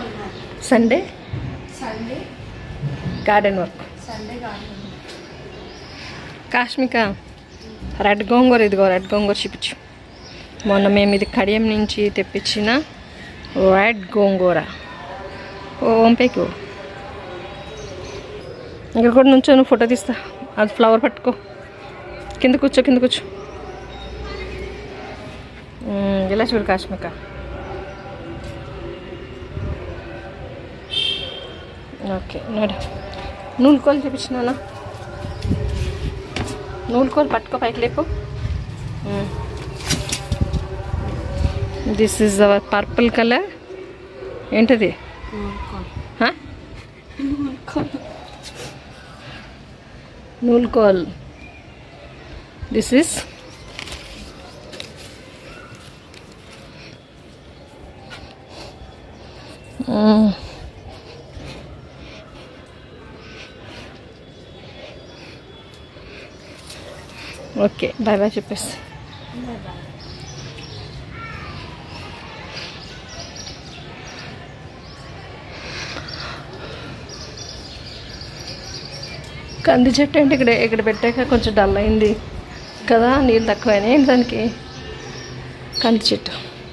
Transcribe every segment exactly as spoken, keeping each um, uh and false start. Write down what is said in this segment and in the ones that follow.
Sunday Sunday garden work. Sunday garden. కాశ్మిక red గోంగూర, ఇదిగో రెడ్ గోంగూర చూపించు. మొన్న మేము ఇది కడియం నుంచి తెప్పించిన రెడ్ గోంగూర. ఓ వంపేకు ఇక్కడ కూడా నుంచో, నువ్వు ఫోటో తీస్తా. అది ఫ్లవర్ పట్టుకో, కింద కూర్చో, కింద కూర్చో. ఇలా చూడు కాశ్మిక. ఓకే నడు. నూలుకోలు చూపించినా, నూలుకోలు పట్టుకో, పైకి లేపు. This is our purple colour. ఏంటది? నూలుకోల్. This is okay. Bye bye చెప్పేసి. కంది చెట్టు అంటే ఇక్కడ ఇక్కడ పెట్టాక కొంచెం డల్ అయింది కదా, నీళ్ళు తక్కువైనాయి దానికి. కంది చెట్టు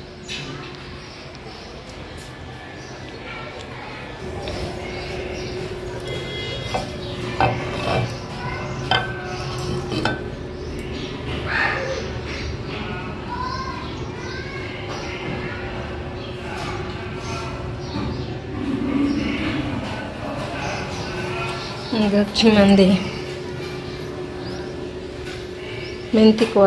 ఇది వచ్చి మంది మెంతి కూర.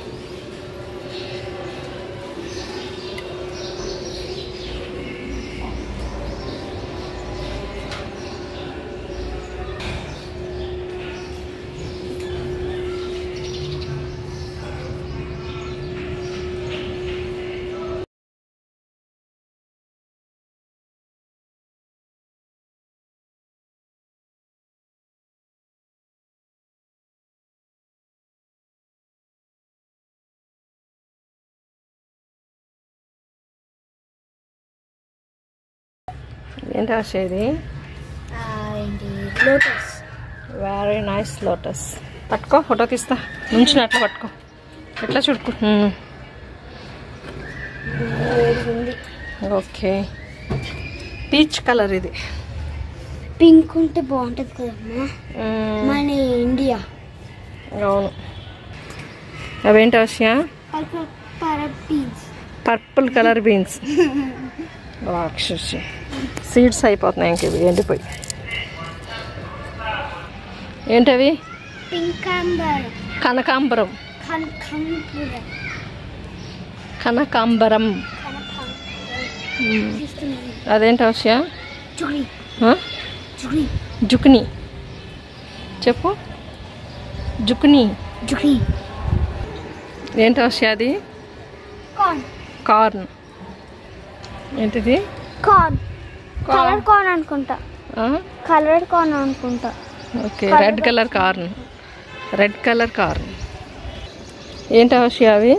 ఏంటి వచ్చేది? లోటస్. Very nice lotus. పట్టుకో, ఫోటో తీస్తా. నుంచి అట్లా పట్టుకో, ఎట్లా చుడుకు. ఓకే. పీచ్ కలర్ ఇది. పింక్ ఉంటే బాగుంటుంది కదమ్మా మన ఇండియా. అవును. అవేంటి అవశ్య? Purple colour beans. రాక్షసి. సీడ్స్ అయిపోతున్నాయి ఇంక ఇవి ఎండిపోయి. ఏంటవి? కనకాంబరం. కనకాంబరం. అదేంటి అవశ్య? జుక్ని చెప్పు. జుక్ని. ఏంటి అవశ్య అది? కార్న్. ఏంటిది? కార్న్. కలర్ కార్న్ అనుకుంటా. కలర్ కార్న్ అనుకుంటా. Okay. Red colour corn. Red colour corn. ఏంటి అవశ్య అవి?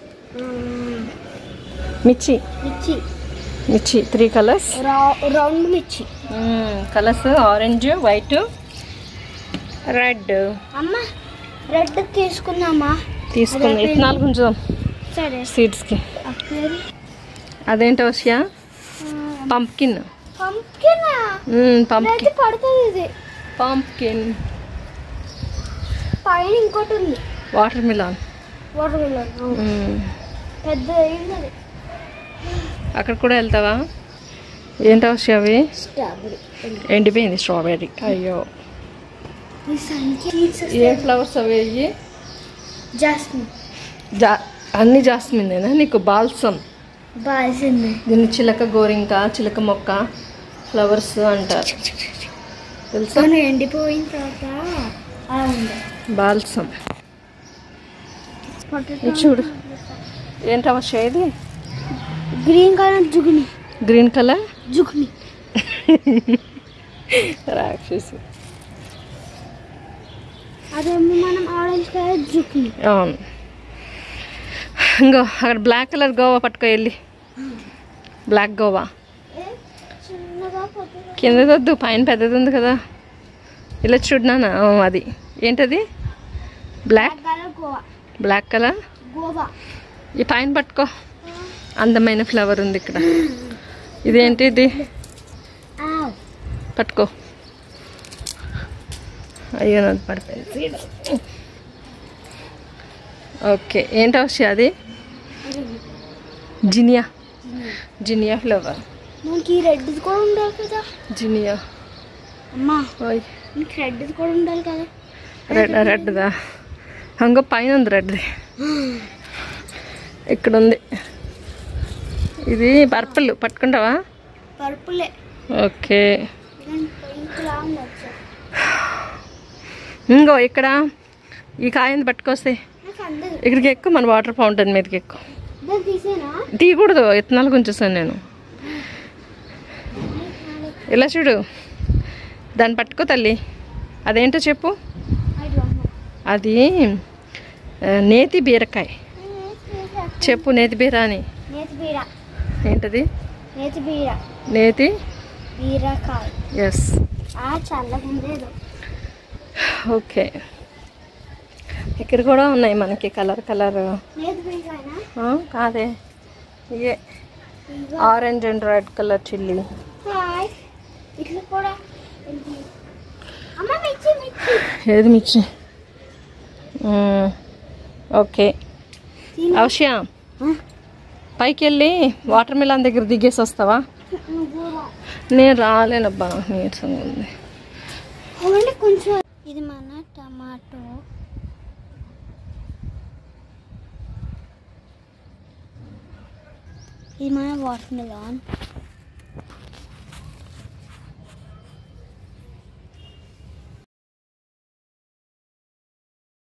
మిర్చి. మిర్చి. మిర్చి. Three colours. రౌండ్ మిర్చి. Colours orange, white, red. అమ్మ రెడ్ తీసుకుందామా? తీసుకుందాం. ఇత్తనాలు కొంచెం సీడ్స్కి. అదేంటి అవశ్య? పంప్కిన్. పంప్కిన్. పంప్కిన్ పడుతుంది ఇది. పంప్కిన్. పైన ఇంకోటి ఉంది. Water melon. వాటర్ మిలాన్ పెద్ద. అక్కడ కూడా వెళ్తావా? ఏంటి అవశ్య అవి? ఎండిపోయింది స్ట్రాబెర్రీ. అయ్యో. ఏ ఫ్లవర్స్ అవి? జాస్మిన్. జా అన్ని జాస్మినేనా నీకు? బాల్సమ్. దీన్ని చిలక గోరింక, చిలక మొక్క ఫ్లవర్స్ అంటారు తెలుసా? ఎండిపోయిన తర్వాత బాల్సమ్. చూడు ఏంటి అవశ్య ఇది? గ్రీన్ కలర్ జుగ్ని. గ్రీన్ కలర్ జుగ్ని. రాక్షసి. అదేమో మనం ఆరెంజ్ కలర్ జుగ్ని. అవును. ఇంకో అక్కడ బ్లాక్ కలర్ గోవా పట్టుకో వెళ్ళి. బ్లాక్ గోవా చిన్నగా పొద్దున కింద వద్దు, పైన పెద్దది ఉంది కదా. ఇలా చూడనా, అది ఏంటది? బ్లాక్ కలర్ గోవా. బ్లాక్ కలర్ గోవా. ఈ పైన పట్టుకో, అందమైన ఫ్లవర్ ఉంది ఇక్కడ. ఇదేంటి ఇది? ఆవ్. పట్టుకో. అయ్యో నాది పడిపోయింది. ఓకే, ఏంటి అవసరం అది? జినియా. జినియా ఫ్లవర్. మనకి రెడ్ కూడా ఉండాలి కదా. జినియా. అమ్మా ఓయ్, మనకి రెడ్ కూడా ఉండాలి కదా. రెడ్ రెడ్దా? హంగో పైన ఉంది రెడ్ది, ఇక్కడ ఉంది. ఇది పర్పుల్, పట్టుకుంటావా? పర్పులే. ఓకే. పింక్ లా ఉండొచ్చు. ఇంకో ఇక్కడ ఈ కాయని పట్టుకొస్తే నాకు అందదు. ఇక్కడికి ఎక్కువ, మన వాటర్ ఫౌంటైన్ మీదకి ఎక్కువ. దాన్ని తీసేనా? తీయకూడదు, ఇత్తనాలు కొంచెం నేను. ఇలా చూడు, దాన్ని పట్టుకో తల్లి. అదేంటో చెప్పు. I don't know. అది ఆ, నేతి బీరకాయ. చెప్పు, నేతి బీర అని. నేతి బీర. ఏంటది? నేతి బీర. నేతి బీరకాయ. ఎస్. ఆ చల్లగా ఉండేది. ఓకే, ఇక్కడ కూడా ఉన్నాయి మనకి కలర్ కలర్. నేతి బీరకాయనా? కాదే, ఇవే orange and red colour chilli. Hi. ఇట్లా కూడా ఏంటి? అమ్మ మిర్చి మిర్చి. ఏది మిర్చి? ఓకే. అవశ్య, పైకి వెళ్ళి వాటర్ మిలాన్ దగ్గర దిగేసి వస్తావా? నువ్వు రా. నేను రాలేనబ్బా, నీరసంగా ఉంది. అవునండి కొంచెం. ఇది మన టమాటో. ఇది మన వాటర్ మిలాన్.